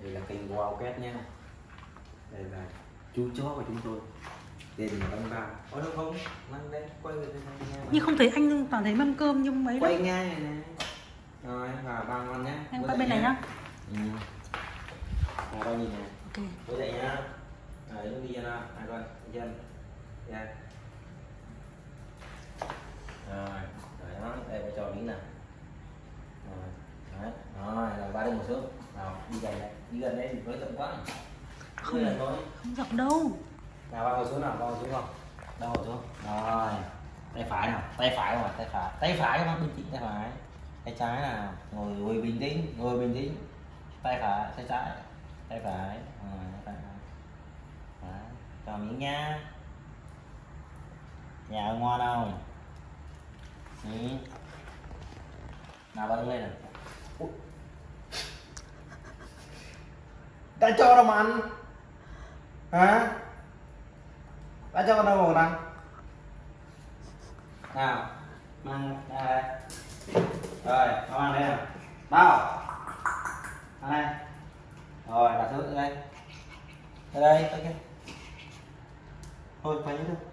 Đây là kênh Wow Cat nha. Đây là chú chó của chúng tôi. Đây là bánh bao. Ôi đâu không? Mang đây, quay về đây nha. Nhưng không thấy anh toàn thấy mâm cơm nhưng mấy quay đâu. ngay này nè. Rồi vào bao ngon nhá. Anh qua bên này nhá. Bao nhìn nè. Ok. Bữa dậy nhá. Rồi nó đi ra nào. Hai con, chân. Dạ. Rồi, đó, đây phải cho miếng nè. Rồi, đấy. Rồi, ba đừng một xuống. Nào, đi gần đây, với rộng quá. Không rộng đâu. Nào ba ngồi xuống nào, ba ngồi xuống không? Đâu ngồi xuống. Rồi, tay phải nào, tay phải mà, tay phải các bác bên chị tay phải. Tay trái nào, ngồi bình tĩnh, tay phải, tay trái, tay phải, tay phải. Đấy, cho miếng nha. Nhà ngon không? Nào bật lên này. Đã cho đâu mà ăn hả? Đã cho con đâu mà ăn? Nào mang ra đây. Rồi con ăn đây nào. Đâu ăn đây. Rồi đặt xuống đây. Ở đây ok. Thôi phải thôi.